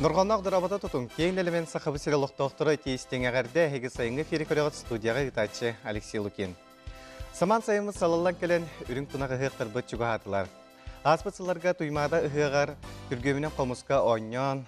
Нұрғаннақ дұрабата тұтын, кейін әлімен сақыбы серелоқтоқтыры тейістен әғәрді әгі сайынғы ферикөлеғат студияға ғытачы Алексей Лукин. Саман сайымыз салалан кәлін үрін тұнағы ғықтар бұт жүгі атылар. Аспытсыларға тұймада ұғығар күргөмінен қомысқа ойнан,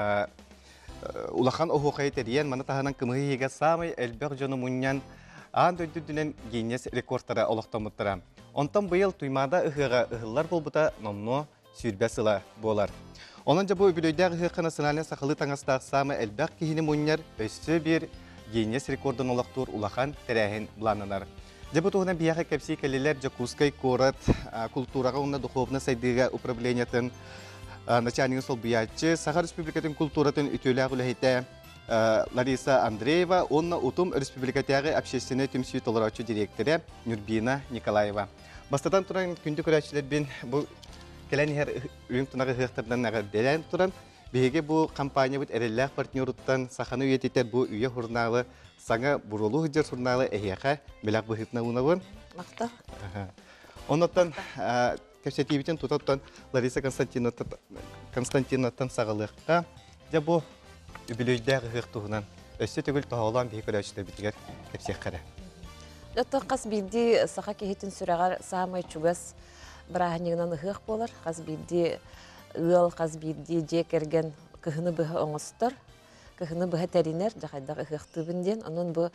улахан оғуқай тәріен маны тағынан кымығы еге самай әлбәқ жоны мұниян аң дөйдүдінен гейнес рекордтары олықтамыттыра. Онтан бұйыл тұймада ұғыға ұғылар болбыта номно сүйірбәсіла болар. Онынca bu öbülöydəği hıqına sınalən saxılı tаңастaq samı әлбәq kihini münnər össü bir Guinness rekordun olaqtur ulaqan tərəhin blanınar. Бұл tuğuna biyağı kəpsi kəlilər Jakutskay Korat kulturağa onunla duxovna saydığı upravleniyyatın начальник сол биячы Саха Республикатын культуратын ütüləği үлəhətə Larisa Andreeva, onunla Utum Республикатяғы общественный tümsüyü толыраушы директоры Нюрбина Николаева. Бастадан тұран күнді көрәшілербен бұл Келен her ürün tunağı hıqtırdan nəğər dələn turan, bəhəgə bu kampanya büt ərəlləq partnyoruttan saxanı üyetitər bu üye hurnalı, sana burulu hıcır hurnalı əhiyaqa məlaq бұхытна ұнавын. Мақта. Ondan kəpsətiyibітін tutattan Larisa Konstantinov'tan sağılıqqa, bu übülöydəq hıqtuğunan össü tügül toğulan bəhə körəşlər bitigər kəpsək qara. Qas bildi sağa kehitin sürəğər sağmay çugas Браханигнан ыхых болар, қаз бирди ыл, қаз бирди жекерген кыхыны быхы оңыстыр, кыхыны быхы тәринер, жақайдағы ыхых түбінден, onun bu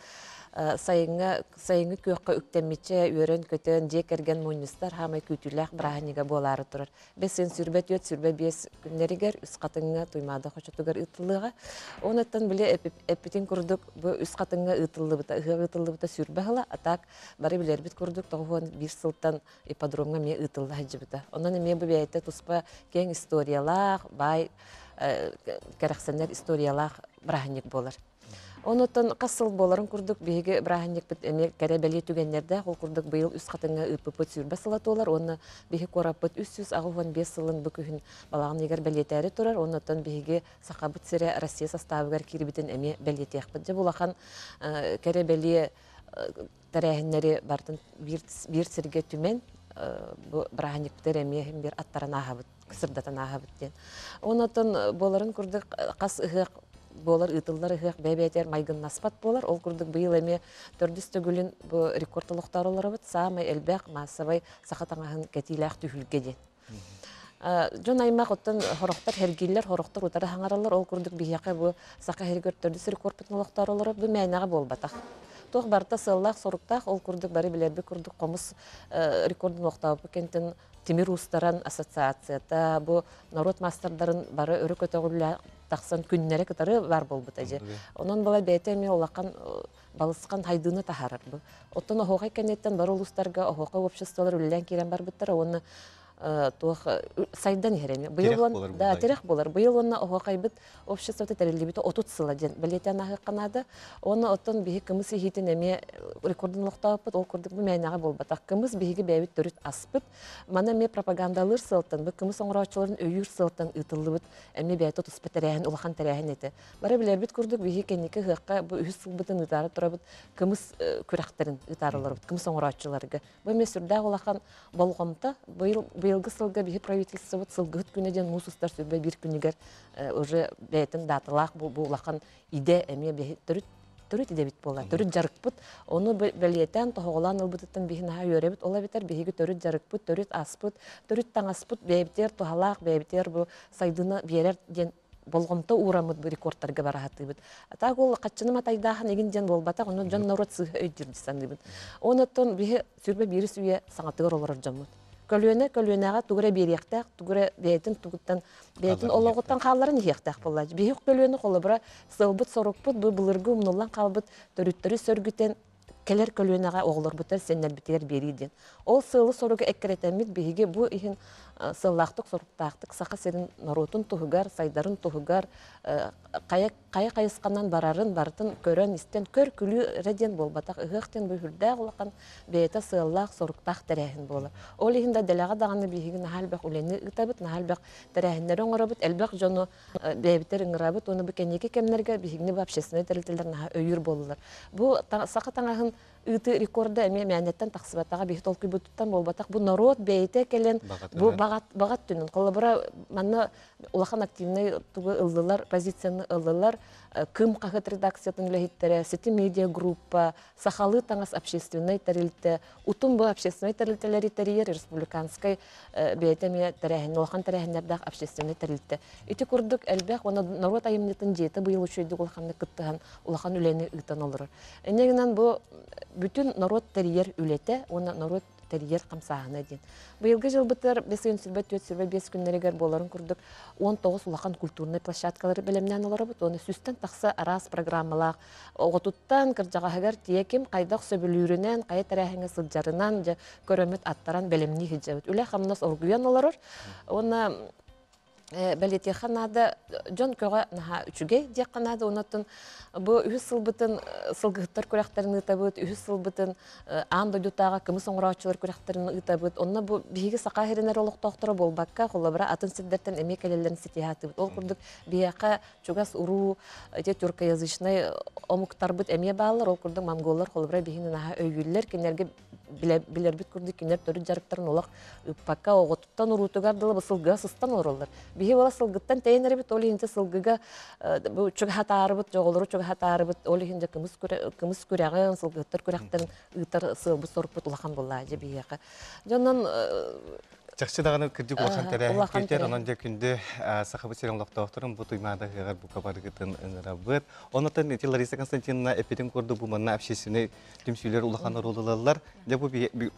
sayıngı köqqa üktəmmitçe өрен көтөн жекерген мойныстар хамай күтүләк браханига болары тұрыр. Бес сен сүрбет өт, сүрбе бес күннерігер, үс қатыңға туймады қошатугар ытылыға. Онаттан біле әппетен күрдік, bu үс қатыңға ытылы бұта, ыхы ытылы бұта сүрбе ғыла, атак бары білер біт күрдік, тоғуын бір сылттан ипподромға ме ытылы хәджі бұта. Онан ме бұл бәйті тұспа кен историялақ, бай кәрәқсәнер историялақ браханик болар. Онотон қасыл боларын күрдік бейге браханик бит эме кәрәбәле түгәннәрдә ул күрдік быел үс қатыңа ыппыпыт сүрбә сылатулар, оны бейге корапыт 365 сылын бүкүһүн балагын егер бәлетәре турар, онотон бейге сақабыт сире Россия составыгар кирбитен эме бәлетәхпит. Жа булахан кәрәбәле тәрәһеннәре бартын бир сирге түмен бу браханик тереме бир аттарына хабыт, кысырдатана хабыт. Онотон боларын күрдік қас ыгык болар ытыллар ыхык бәбәтер майгын наспат болар. Ол күрдік быйыл эме төрдүстө гүлін бу рекордтылыктар олары бит самай элбәк массабай сахатаңаһын кәтиләк түһүлгеден. Жон аймак оттан хорохтар хергиллер хорохтар утары хаңаралар. Ол күрдік бияқы бу саха хергер төрдүс рекордтылыктар олары бу мәнәгә болбатак. Тоқ барта сыллақ соруктақ ол күрдік бары билерби күрдік комус рекордын оқтабы кентин Тимир Устаран ассоциацията бу народ мастардарын бары өрі көтөгүлә тақсан күннәре кытары бар болбут әже. Онон бала бәйтеме олақан балысқан хайдыны тахарар бу. Оттон охоқай кенеттен бар улустарга охоқай обществолар үллән кирен бар биттара оны тух сайдан хереме. Быйыл да терек болар. Быйыл онна охоқай бит обществода терелли бит 30 сыла ден. Билетен ахы канады. Оны оттон бихи кымыс хитин эме рекордын лоқтапыт ол күрдік бу мәйнага болбатак. Кымыс бихиге бәбит төрүт аспыт. Мана ме пропагандалыр сылтын, бу кымыс оңраучыларын өйүр сылтын ытылды бит. Эме бәйт 30 петерәһен улахан терәһен эте. Бары билер бит күрдік бихи кеннике хыкка бу үс сылбытын ытары турабыт. Кымыс күрәхтерин ытарылар бит. Кымыс оңраучыларга. Бу месүрдә улахан болгомта быйылгы сылга бихи правительство бит сылгыт күнеден мусустар сүрбе бир күнигер уже бәйтин датылак бу улахан иде эме бихи төрүт иде бит болар. Төрүт жарыкпыт. Оны белетен тоголан ылбытын бихина йөребит. Ола битер бихиге төрүт жарыкпыт, төрүт аспыт, төрүт таңаспыт бәбитер тохалак бәбитер бу сайдыны берер ден болгомто урамыт бу рекордтарга барахаты бит. Атак ул каччыны матайдахан эгин жан болбата, оны жан народ сыгы өйдүрдүсан дибит. Онотон бихи сүрбе бирис үе саңатыгыр олар жаммыт. Көлөнәгә тугыра берияқтақ, тугыра бәйтін тугыттан, бәйтін олағыттан қаларын ияқтақ болады. Бейік көлөні қолы бұра сылбыт, сорықпыт, бұл бұлырғы ұмнылан қалбыт, төріттері сөргітен келер көлөнәгә оғылыр бұтар сеннер бітер берейден. Ол сылы сорығы әккіретәмет бейге бұл ихін сыллақтық, сорықтақтық, сақа серін наротын тұғығар, сайдарын тұғығар, қайысқанан барарын, бартын көрін, істен көр күлі рәден бол. Батақ ұғықтен бұйырдәғ олақан бейті сыллақ, сорықтақ тәрәхін болы. Ол ихінде дәләға дағаны бейгі нәхәлбәқ үлені ұтабыт, нәхәлбәқ тәрәхінлері оңырабыт, әлбәқ жоны бәйбітер ұңырабыт, оны бұл кәнеке кәмнерге бейгіні бәпшесіне тәрілтілер өйір болылар. Бұл сақы таңағын ыты рекорда эме мәнеттен тақсыбаттаға бейт олқы бұттан болбатақ. Бұл народ бейте келен бұл бағат түнін. Қолабыра манна улахан активный туғы ылдылар, позицияны ылдылар, кым қағыт редакциятын үләхеттері, сети медиа группа, сахалы таңас общественный тәрілті, утым бұл общественный тәрілтелері тәрейер республиканскай бейте тәрәхін, улахан тәрәхінлердақ общественный тәрілті. Үті күрдік әлбәқ, оны народ айымнетін жеті бұйыл үшейді улаханны күттіған, улахан үләні ұйтан олырыр. Энегінен бұл бүтін народ тәрейер үлеті, оны народ тәрейер қамсағына дейін. Бұйылғы жыл бұтыр 5 күннерегер боларын күрдік 19 улахан культурный площадкалары білімнен олары бұд. Оны сүстен тақсы арас программалақ. Оғытуттан кіржағағығар тиекім қайдақ сөбілірінен, қайы тәрәхіңі сылджарынан, көрөмет аттаран білімні хиджабыд. Үлі қамнас оргуян оларыр. Оны бәлеті қанады, жон көға үчіге дек қанады, онатын бұл үйі сылбытын сылғыттар көрәқтерін ұтабыд, үйі сылбытын ан дойдутаға кімі соңыраучылар көрәқтерін ұтабыд. Онына бұл бейгі сақа херінер олықтақтыры бол баққа, қолабыра атын сетдерттен әмек әлелерін сетихатыбыд. Ол күрдік бейяқа чугас ұру, түркі язычный омуктар бұд әме бағылар, ол күрдік монголар қолабыра бейгінің аға өйгілер, кенерге білербіт күрдік кенер төрі жарықтарын олақ ұппаққа оғытыттан ұрутығардылы бұл сылғыға сыстан оролар. Бейгі ола сылғыттан тәйінері біт, ол еңді сылғыға чуға арыбыт, жоғылыру чуға арыбыт, ол еңді кымыз көрәғын, сылғыттар көрәқтерін ұйтар сылбы сорпыт ұлақан болла әже бейгі. Жоннан Жақсы дағаны күрдік ұлақан тәрі кетер, онан де күнді сақыбы серен ұлақтауқтырын бұ тұймады ғығар бұқа барғытын ұңыра бұд. Онытын Лариса Константиновна әпетін көрді бұманна әпшесіне түмсүйлер ұлақаны ролылалар. Бұл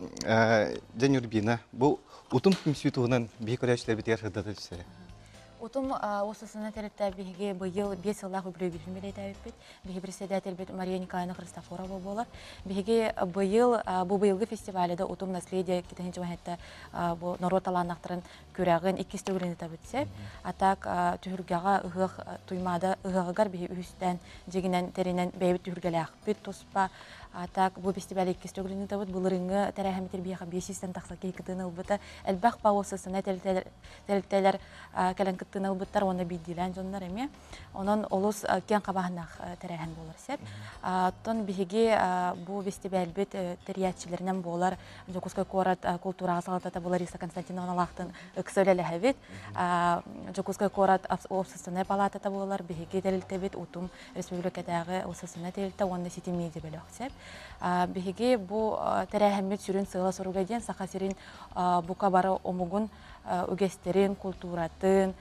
Жан Юрбина, бұл ұтым түмсүй тұғынан бей көрәшілер бітер ғырдады түсері. Утум осысына тәрітті бейге бұйыл 5 жыллағы бүлі білмелей тәуіппет. Бейге председатель бет Мария Николаевна Христофорова болар. Бейге бұйыл, бұл бұйылғы фестиваліде утум наследие кетенінші вахетті народ аланақтырын көрәғын 2 төгілінді тәбітсе. Атак түхіргеға ұғық тұймады ұғығығар бейге үстен жегінен тәрінен бәйбіт түхіргелі ақпет тоспа. Атак бұл фестивалі 2 төгілінді тәбіт бұлырыңы тәрәхәметер бейға 500-тен тақса кейкітіні ұлбыта. Әлбәқ ба осысына тәрілтәлер кәлін күттіні ұлбыттар, оны бейділән жонлар әме. Онын олыс кен қабағынақ тәрәхән болар сәп. Тон бейге бұл фестивалбет тәриятчілерінен болар. Жокускай корат культураға салатата бұл Лариса Константиновна лақтын үксөлелі әвет. Жокускай корат опсысыны палатата болар. Бейге тәрілтәбет ұтым республикадағы опсысыны тәрілті, оны сети медиа бөлі өксәп. Беге бұл тәрәхәмет сүрін сығыла соруға ден сақасырын бұқа бары омығын үгестерін, культуратын,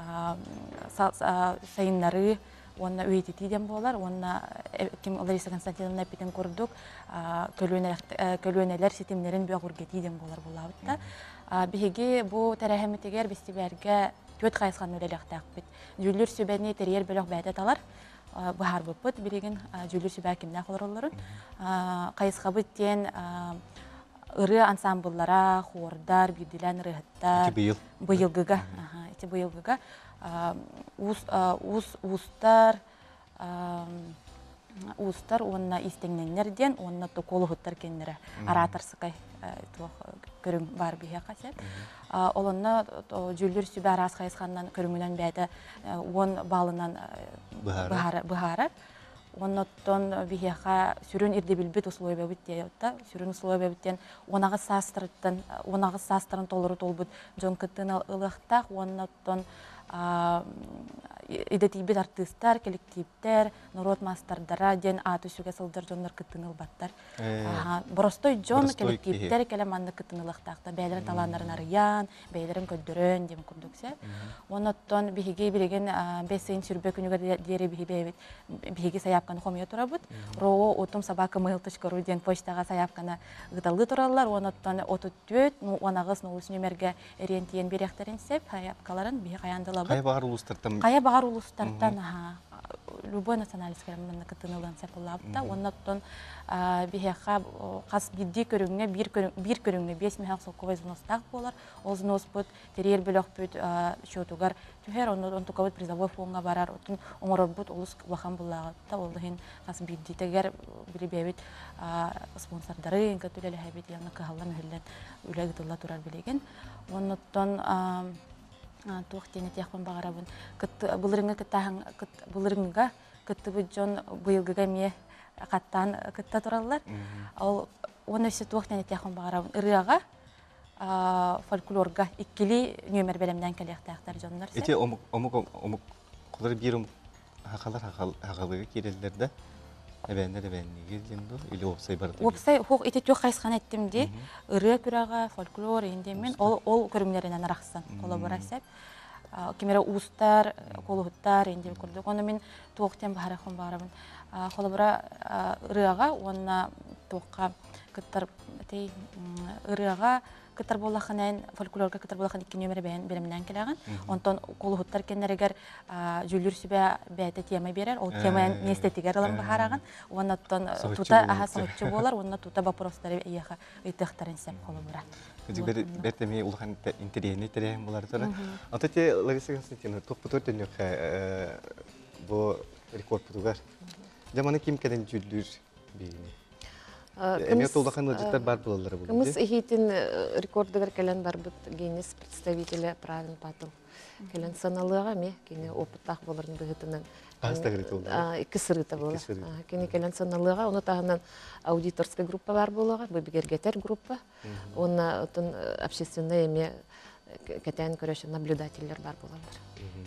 сайынлары онына өйтетейден болар. Онына Лариса Константиновна әпетін көрдік көлөнелер сетемлерін бөғ үргетейден болар болауытта. Беге бұл тәрәхәметегер бестебәрге төт қайысқан өлеліқті ақпет. Жүлдер сөбәне тәрер бөліқ бәйті талар. Бұхар бұппыт біреген жүлдер сөбә кемді ақылар оларын. Қайысқа бұттен ұры ансамбллара, хордар, бүйділән, рығыттар. Бұйылғыға. Бұйылғыға. Устар, онына истеңненлерден, онына қолы ғыттар кенлері. Аратар сықай көрің бар бейе қасет. Олынна жүлдер сөбә арас қайысқаннан көріңінен бәді он балынан бұхарар. Оннаттон бейеға сүрін ирде білбет условия бәбіт дейотта. Сүрін условия бәбіттен онағы састырын толыры толбыт жон күттін ылықтақ. Оннаттон идетибет артистар, коллективтер, народ мастардара ден аты сүге сылдар жонлар күттін ылбаттар. Боростой жон коллективтер келем анды күттін ылықтақта. Бәйлерін таланларын арыян, бәйлерін көддірін дем күндіксе. Оннаттон бейге білеген бәсейін сүрбе күнігер дері бейге саяпқаны қомия тұрабыд. Роу отым сабақы мұйылтышқыру ден почтаға саяпқаны ғыталғы тұралар. Оннаттон отыт төт, онағыз нолыс нөмерге ориентиен беректерін сеп, саяпқаларын бейге қаяндылабыд. Қай бағар ұлыстарттан? Қая бағар ұлыстарттан, любой националистер мені күттінілден сәпіллабыда. Оннаттон бейхеға қас бидді көріңіне, бір көріңіне 5 мехақ солқовай зұностақ болар. Ол зұнос бұд, терер бөліқ бұд шотуғар түхер, онын тұқавыд призовой фонға барар, отын оңырыр бұд олыс уақан болағыда. Олдығын қас бидді тегер білі бәйбет спонсордары енгі төлелі әбет яғына қығалла мөхілден үләгі тұлла тұрар білеген. Оннаттон туқтені тияқпен бағарабын. Бұлырыңға күтті бұд жон бұйылғыға ме каттан кытта тураллар. Ол оны өсө туактан этяхан багарабын ырыага фольклорга иккили нөмер белемден келектактар жоннор. Эти омук кулар бир хакалар хакалыгы киреллерде. Эбеннеге жинду или опсай барды. Опсай хок эти тök кайскан эттимди. Ырыа күрага фольклор инде мен ол көрүмлөрүнөн араксан коллаборация. Кемере устар, колуттар инде көрдүк. Оны мен туактан багарахын барабын. Коллабора ырыага онна туакка кыттар тей ырыага кытар болаханан фольклорга кытар болахан 2 нөмер беремден келеген. Онтон колуттар кеннерегер жүлүр сүбө бәте тема берер. Ол теманы нестетигер алам бахараган. Оннан тута ахасычы болар, онна тута вопростары ияха ыйтыктарын сеп колубура. Кызыгыр бертеме улхан интерьерне терем булар тора. Атате Лариса Константиновна топпутор төнөк бу рекорд путугар. Жаманы ким келен жүлүр бейни. Эмет улхан ыжыттар бар булалар бу. Кымыз ихитин рекордыгар келен бар бут Гиннес представителя правильно патыл. Келен саналыга ме кини опыттак боларын быгытынан. Астагырыт болду. 2 сырыта болду. Кини келен саналыга, оны тагынан аудиторская группа бар болгога, бу бигергетер группа. Оны отун общественный эме кетен көрөшө наблюдательлер бар болалар.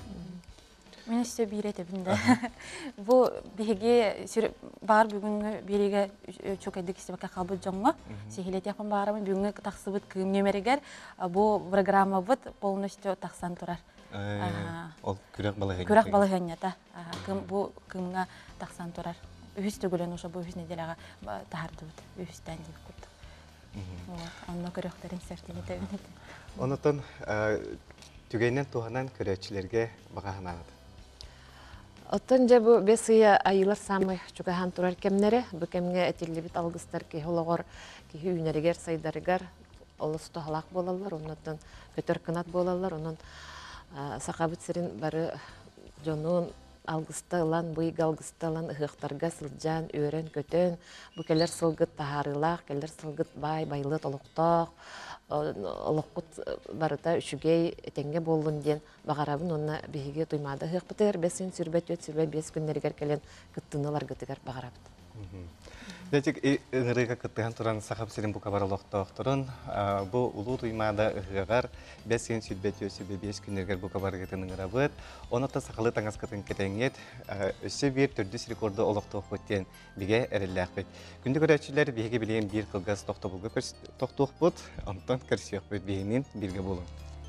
Мен өсө бирете бинде. Бу биге бар бүгүнгү бириге чөкөйдүк истебакка калбыт жоңго. Сихилет япын барамын бүгүнгү таксыбыт кым нөмерегер бу программа бут полностью таксан турар. Ол күрәк балыгы. Күрәк балыгынята. Кым бу кымга таксан турар. Үз төгөлөн ошо бу үз неделага тахардыбыт. Үздән дип курдук. Анна көрөктөрүн сертилете. Онотон түгәйнен туганан көрәчләргә багаһанат. Оттон же бу бесыя айылар самый чугахан турар кемнере, бу кемге этиллибит алгыстар ки хологор ки үйнәрегер сайдарыгар олысты халак болалар, оннан көтөр кынат болалар, оннан сакабыт сирин бары жонун алгысталан, буйга алгысталан ыхыктарга сылжан, өрен, көтөн, бу келер сылгыт тахарылак, келер сылгыт байлы толукток, олоққут барыта үшігей тенге болын ден бағарабын онна бейге туймады хықпытыр, бесін сүрбет өт сүрбет 5 күннергер келен кыттынылар гытыгар бағарабыд. Дәтик ырыга кыттыган туран сахап сирин бу кабар олоқтоқтырын, бу улу туймада ыгыгар 5 күн сүрбет өт сүрбет 5 күннергер бу кабар гытының ырабыд. Онатта сақалы таңыз кытын кетеңет, өсі бір түрдіс рекорды олоқтоқ көттен биге әрілләқ бет. Күнді көрәтшілер биге білген бір қылғас тоқтоқ бұд, онтан кірсек бет бейінен бірге болын.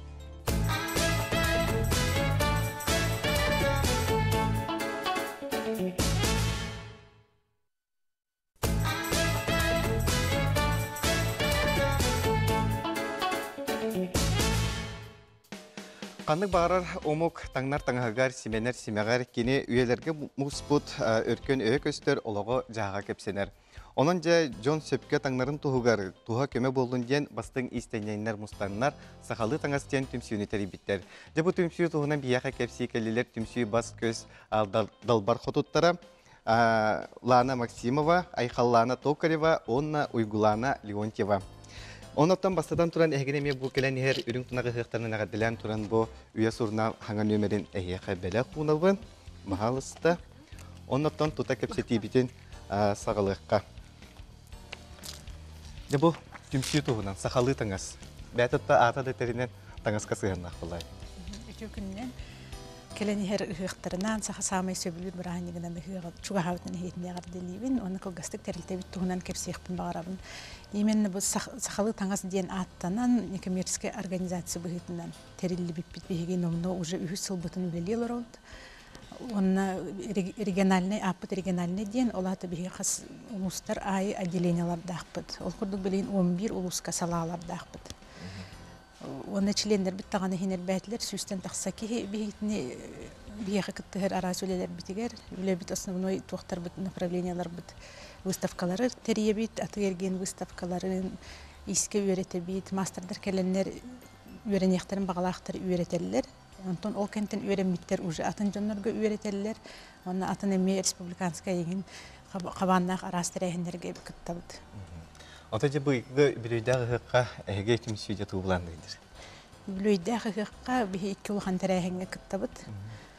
Қандық бағарар омук таңнар таңағар, семенер семеғар кені үйелерге мұспұт өркен өйек өстер олығы жаға кепсенер. Onun John Söpke tangların tuhugar, tuha köme bolun diyen bastın istenyenler mustanlar, sakalı tangastiyen tümsüyünü teribitler. Bu tümsüyü tuhunan biyaka kepsi keliler tümsüyü bas göz dalbar xotuttara, Lana Maksimova, Ayxallana Tokareva, Onna Uygulana Leontьева. Ondan bastadan turan ehgeneme bu gelen her ürün tunağı hıhtarına nağadilen turan bu üye soruna hangi nömerin ehiyaka bela kunavın, mahalısta. Ondan tuta kepseti bitin sağlıqqa. Bu tümsüyü tuhunan sakalı tangas. Bәтітті ата детерінен таңасқа сығаннақ болай. Үкі күннен келені her ұйықтарынан сақа самай сөбілі бір ағанегінен чуға хавытын хейтіне ғарделейбін. Оны кылгастық тәрілтебі туғынан кепсеқпін бағарабын. Емен бұл сақалы таңас дейін аттанан некоммерческий организация бұғытынан тәрілі біппет бейген омно уже үхі сылбытын үлелелер олды. Оны региональный, апыт региональный ден, олаты бейге қас улустар ай отделениялар дақпыт. Ол күрдік білейін 11 улуска салалар дақпыт. Оны члендер бит тағаны хенер бәтілер, сүстен тақса ке бейгетіне бейге кіттігер арас өлелер бітігер. Өле бит основной туақтар бит направлениялар бит выставкалары терие бит, аты ерген выставкаларын иске үйрете бит, мастердар кәленлер үйренектерін бағалақтар үйретелілер. Онтон ол кенттен үйренмиттер уже атын жонлорга үйретелілер. Оны атын эме республиканская егін қабаннақ арастырайхендерге кіттабыд. Отаҗы бу билүйдәге хакка әгә тимсүдә тубыландыдыр. Билүйдәге хакка бихи 2 улхан тәрәһеңгә киттабыт.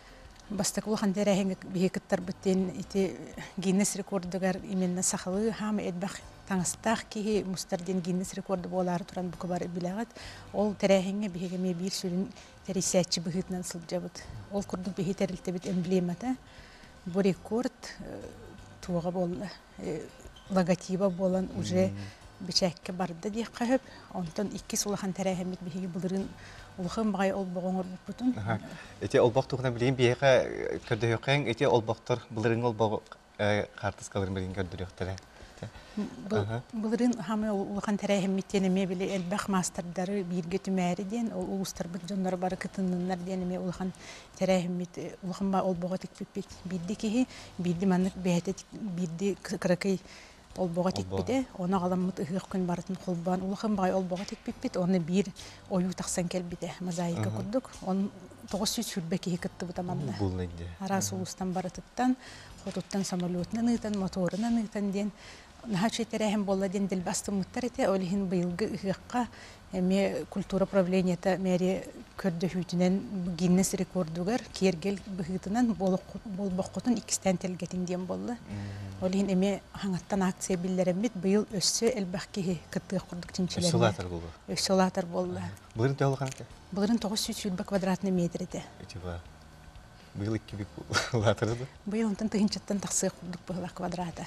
бастык улахан дәрәһен бихекеттер биттен ити Гиннес рекордугар именно сахалы хам эдбах таңыстах ки мустарден Гиннес рекорду болар туран бу кабар билегат ол дәрәһенге бихегеме бир сүрүн терисәтчи бихитнан сылжабыт ол курдук бихитерилте бит эмблемата бу рекорд туга болду логотипа болан уже бичәккә барды ди кахып онтон 2 сулахан дәрәһен бит бихеге булырын улхым багай ол богоңор бутун Эти олбақ туғына білейін бейеға көрдіғең, эти олбақтар бұлырың ол бағы қартыз қалырын білейін көрдіғектері. Бұлырын хамы улахан тәрәйім меттенеме біле әлбәқ мастардары бірге түмәрі ден, ол ұлыстар бұд жонлары бары кытынынлар денеме улахан тәрәйім метті, улахан ба ол бұға текпеппек. Бірді кейі, бірді манық бәйті, бірді қырақай ол бұға текпеді, оны ғаламыт ұғық күн барытын қолбан, улахан бағай ол бұға текпеппет, оны бір ойу тақсан кәлбеді, мазайықы күрдік, оны 900 сүрбе кейі кітті бұтаманды. Арасы ұлыстан барытыттан, қотуттан самолетнан ұйтан, моторынан ұйтан ден, Нахачы терәһем болла ден дилбасты муттар ите, олихин быйылгы ұғыққа әме культура правлениета мәре көрді хүйтінен Гиннес рекордугар кергел бұғытынан болбоққотын 2-тен телгетин ден болла. Олихин әме хаңаттан акция білдерімбет быйыл өссі әлбәқке кыттығы құрдық тинчелеріне. Өссолатар болла. Бұлырын тәуілі қанаты? Бұлырын 900 сүлбі квадратный метр ете. Быйыл 2 бік латырды? Быйыл онтан тұхынчаттан тақсығы құрдық бұғылақ квадрата.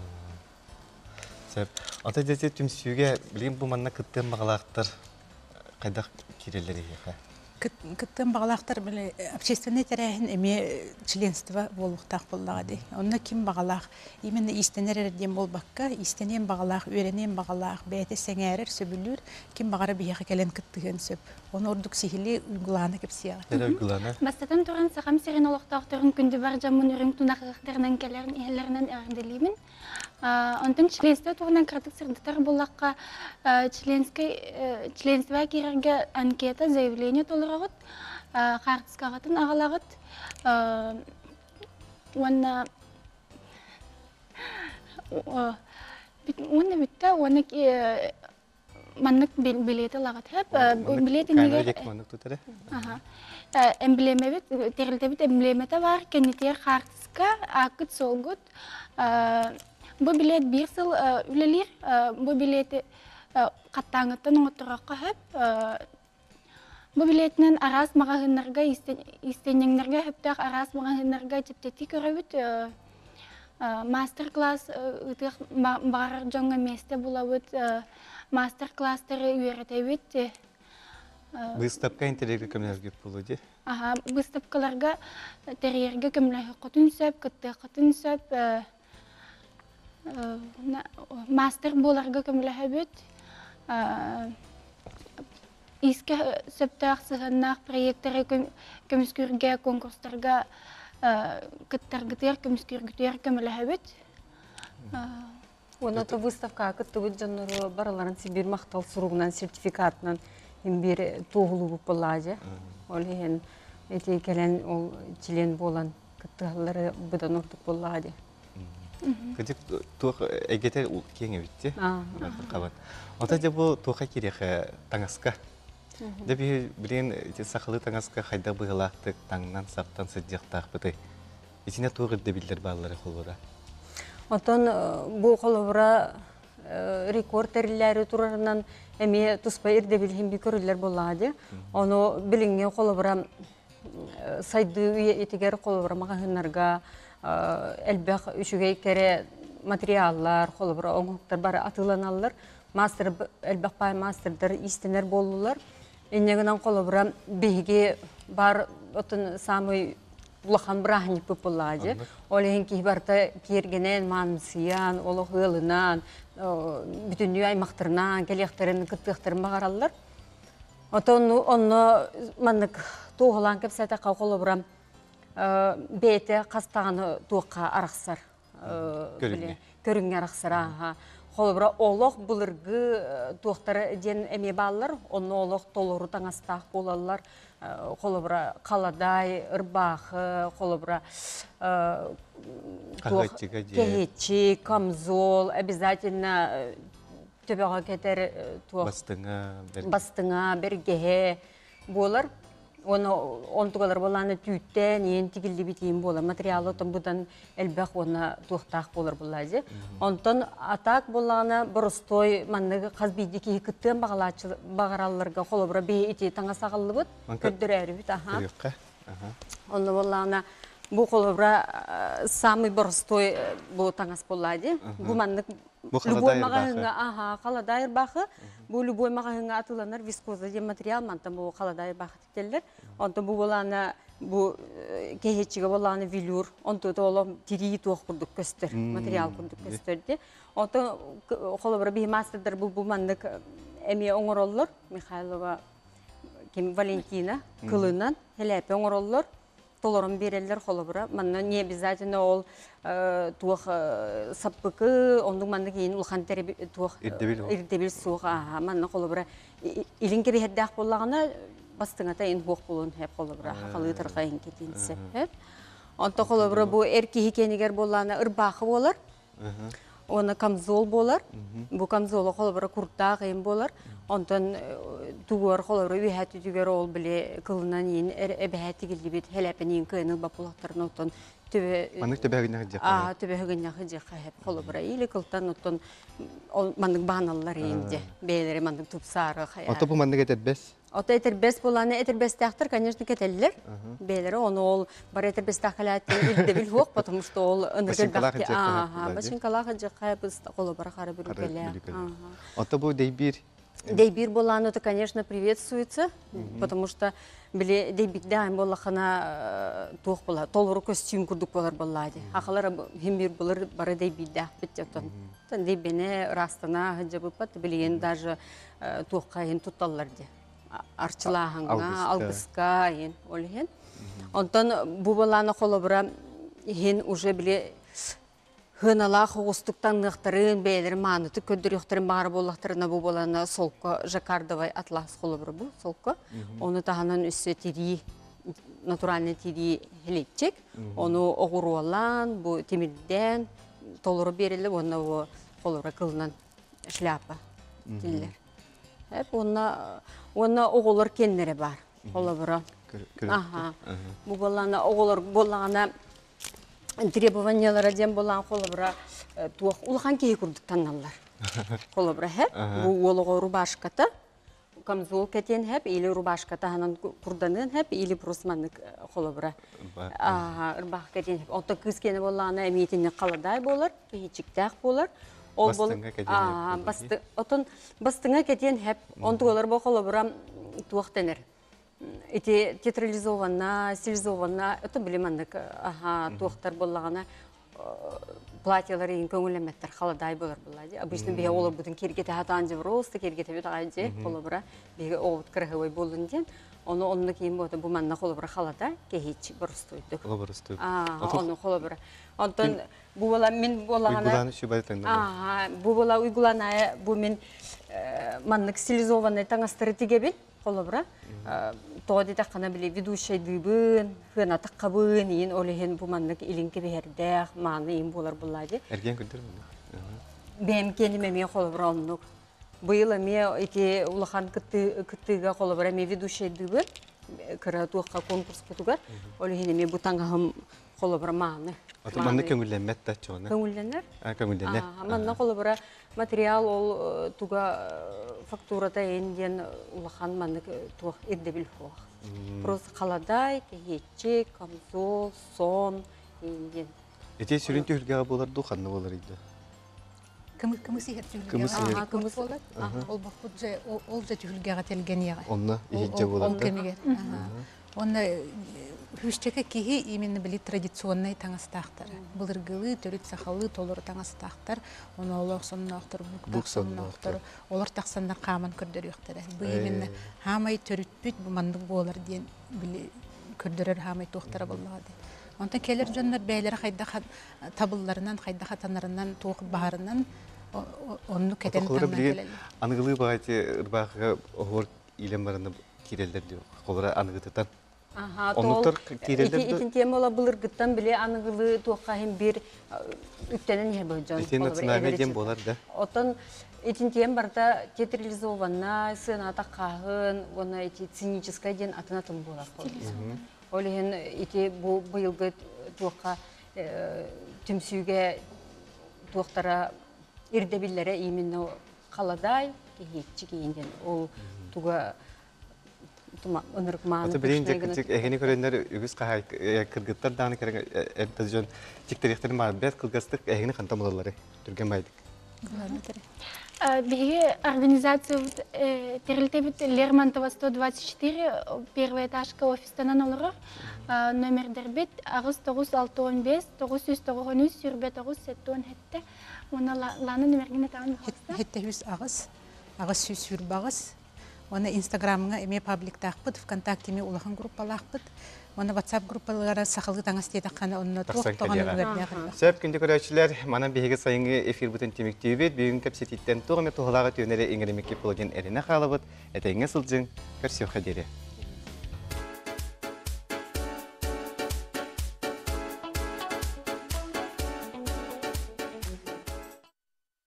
Ата дәте түмсүйге білейін бұл манна күттен бағалақтар қайдақ керелері еқа? Күттен бағалақтар общественный тәрәхін әме членство болуқтақ боллағады. Онына кім бағалақ? Именно истенер әрден бол баққа, истенен бағалақ, өренен бағалақ, бәйті сәңәрір, сөбілір, кім бағары бейеқі кәлен күттіген сөп. Оны ордық сихили ұйғыланы кеп сияғы. Әрі ұйғыланы? Бастатан тұран сақам серен олықтақтырын күнді бар жамын үрін тұнақығықтарынан кәлерін әлерінен әрінделеймін. Онтын членство туғынан кратық сырдықтар болаққа членство керерге анкета, заявление толырағыт, қартысқағатын ағалағыт. Оны бітті, оны маннык билеті лағыт хеп. Кәнердек маннык тұтары? Эмблеме бит, терілді бит эмблеметі бар, кәнетер қартысқа, ақыт солғыт. Бұл билет бір сыл үлелер, бұл билеті қаттаңыттан оңыттыраққа хөп. Бұл билетінен арас мағағынларға, істенеңлерге хөптәқ арас мағағынларға тіптеті көрі мастер-класс бар жоңға месте бұлауыт, мастер-класстары үйереті өтті. Выставка интерьерге көмілерге болу де? Выставкаларға терьерге көмілерге құтын сөп, күтті құтын сөп, мастер боларға көмілігі бүт. Иске сөптәқ сығыннақ проекттары көміскүрге, конкурстарға күттергітер, көміскүргітер көмілігі бүт. Оны выставка күтті бүт жаныры бараларын Сибир мақтал сұруғынан сертификатынан бір тоғылы бұп болады. Ол ең әте кәлен ол член болан күттіғалары бұдан ұрдық болады. Кадик тух эгете кеңе битти. Кабат. Ота же бу туха кирек таңаска. Деби билен эти сахалы таңаска хайда быгылактык таңнан саптан сыдыктак быты. Исине тугы дебилдер баллары холура. Отон бу холура рекордерләре турарынан эме туспа ирде билһин бикөрләр булады. Оны билингә холура сайды үе этигәр холура магазиннарга әлбәқ үшіге кәрі материаллар, қолыбыр оңықтар бары атыланалар, әлбәқ бай мастердар истенер болулар. Енегінен қолыбыра бейге бар отын самый бұлақан бірағын көп болады. Ол ең кейбарта кергенен, манысыян, олы ғылынан, бүтін үй аймақтарынан, кәлектерін, күттіқтерін бағаралар. Оны манық тоғылан кеп сәті қолыбыра бейті қастағаны туыққа арақсар. Көрінге арақсар. Қолыбыра олық бұлырғы туықтары ден әме балылар, оны олық толыру таңастақ болалар. Қолыбыра қаладай, ұрбақы, қолыбыра кәйетчі, камзол, обязательно төбеға кетер бастыңа, бергеге болар. Оны онтугалар боланы түйттен, ен тигілі бітейін болар. Материалы отын бұдан әлбәқ оны туықтақ болар бұлайды. Онтан атак боланы бұрыстой маннығы қазбейді кейі күттен бағаралыларға қолы бұра бей еті таңа сағылы бұд, көддір әрі бүт. Оны боланы бұл қолы бұра самый бұрыстой бұл таңас болады. Бұл маннық любой мағағыңа қаладайыр бақы, бұл любой мағағыңа атыланар вискоза де материал, мантан бұл қаладайыр бақы тектелер. Онты бұл боланы, бұл кейхетчіге боланы велюр, онты олым тирии туақ күрдік көстір, материал күрдік көстірді. Онты қолы бұра беймастырдар бұл мандық әме оңыр олыр, Михайлова Валентина, кылынан, хелепе оңыр олыр. Толорын берелер қолы бұра. Манна не обязательно ол туақ саппықы, ондың манны кейін ұлқан тәрі туақ ирдебіл суға. Манна қолы бұра. Илінке бейддақ болағына бастыңата ең боқ болуын хеп қолы бұра. Қалы тұрға ең кетейін сәп. Онта қолы бұра бұл әркі хекенігер болағына ұрбақы болар. Оны камзол болар. Бұл камзолы қолы бұра күрттақ ең болар. Онтан туғар қолары үйәті түгер ол біле қылынан ең әбәәті келді бет хәләпін ең көйінің бапылақтарын оттан төбәгіннағы деқа әп қолы бұра. Елі қылтан оттан мандық бағаналар енді, бәйлері мандық тұпсары қая. Ота бұл мандық әтәрбәс? Ота әтәрбәс боланы әтәрбәс тәқтір, конечно, кәтәлілер. Бәйлері оны ол бар әтәрбәс тәқіләттен үлді біл хоқ, потому что ол ұнығыл бәқті. Башынкалағы деқа әп қолы бұра қары бүргелі. Ота бұл дейбір? Дейбир боланы, это, конечно, приветствуется, потому что дейбирден болақана туық бола, толыры костюм күрдік болар болады. Ақылар хембир болар бары дейбирде біттетін. Дейбені растына ғыджабы пат, білеген даже туыққа ең тұтталарды. Арчылағыңа, алғысқа ең, ол ең. Онтан бұл боланы қолы бұра ең уже біле Хынала хоғыстықтан нықтырын бәйлері маныты көддір еқтірін бағар болақтырына бұл боланы солқы жакардовай атлас қолы бір бұл солқы. Оны тағынан үсі тири, натуральный тири хелетчек. Оны оғыру алан, бұл темірден толыры берілі, оны қолы қылынан шляпа келілер. Оны оғылыр кеннері бар, қолы бірі. Бұл боланы оғылыр болағына требованиялар дем болан қолы бұра туақ ұлған кейі күрдік танналар. Қолы бұра әп, бұл олығы рубашката, камзол кәтен әп, или рубашката ғанан күрданын әп, или просманның қолы бұра. Үрбақ кәтен әп. Онта күзкені болағына әмейтіне қаладай болар, кейчіктәқ болар. Бастыңға кәтен әп. Бастыңға кәтен әп, онты олар бұл қолы бұра туақ тәнер. Эти театрализованна, стилизованна, это білемандық туақтар болағана платьялары ең көңілеметтер, қаладай болар болады. Обычно бе олар бұдың кергеті хатан жев росты, кергеті бет ағайды, қолы бұра, беге оғыт кірғывай болын ден. Оны кейін болды бұл манна қолы бұра қаладай, кехетші бұрыстойды. Қолы бұрыстойды. Оны қолы бұра. Онтан бұл бола мен болағана... Бұл бола ұйғыланайы, бұл мен маннық стилизованный таңастыры тегебін, қолы бұра. Тоғады таққана біле ведущай дыбын, хына таққабын, ең олеген бұл маннық илінке бәрдәқ, маны ең болар бұлады. Әрген күндір мұны? Бәм кенім әме қолы бұра онық. Бұйыл әме ұлақан күттіға қолы бұра әме ведущай дыбын, кірі туыққа конкурс бұтығар, олеген әме бұтаңғағым қолы бұра маны. Манны көңілленмет да чоны? Көңілленер? Көңілленер. Манна қолы бұра материал ол туға фактурата енден улахан манны туақ ердебіл хоқ. Просто қаладай, кехетче, камзол, сон енден. Әте сүрін түйілгеға болар дұқанны болар еді? Кымыс ехет түйілгеға. Кымыс болар? Ол бақпұт жай, ол жай түйілгеға телген еға. Онны ехетче болар? Ол кемегер. Онны Хүштеке кейі именно білі традиционный таңастақтар. Бұлырғылы, төрет сақалы, толыры таңастақтар. Оны олар соннақтар, бұқтақ соннақтар. Олар тақсандар қаман көрдер өқтірі. Бұл именно хамай төрет бүт бұмандық болар дейін білі көрдерер хамай тоқтары болады. Онтан келер жонлар бәйлері қайдаға табылларынан, қайдаға танарынан, тоқ бағарынан оны кәтен таңнан келелі. Анығылы бағайты ұрбақыға оғыр илем барында керелдер дейі. Қолыра анығытытан. Оннуктар киирелер Итин тема ола былыр гыттан биле аныгылы туакка хим бир үттенен yer бөжөн. Итин национальный дем болар да. Отон итин тем барда театрализованна сына таккахын, она эти циническая ден атынатын болар. Олеген ити бу быйылгы туакка түмсүүгө туактара ирдебиллере именно каладай кехичи кейинден ол туга Аты бірін жекітік әгені көренлер үгіз қағай кыргыттар дағаны керен әбдіжон тектеректерін бар бәт кылгастық әгені қанта мұлалары түрген байдық. Беги организация Терилтебит Лермонтова 124, первая этажка офистанан олорор, номер дербит, агыс 915, 993, сүрбет 970 хетте. Оны ланы номергіне тағын бақыста? Хетте хүс ағыз сүр бағыз. Оны инстаграмыңа эме пабликтақпыт, ВКонтактеме улахан группалақпыт. Оны WhatsApp группалары сақылғы таңыз тетаққаны онына тоқтоған үлгердіғыр. Сөп күнді көрәшілер, манан бейге сайынғы эфир бұтын теміктеубет, бүйін кәпсететтен тоғыме тоғылағы түйінері еңгеремекке полуден әріне қалыбыт, әтәйіңе сылжың, көрсеу қадері.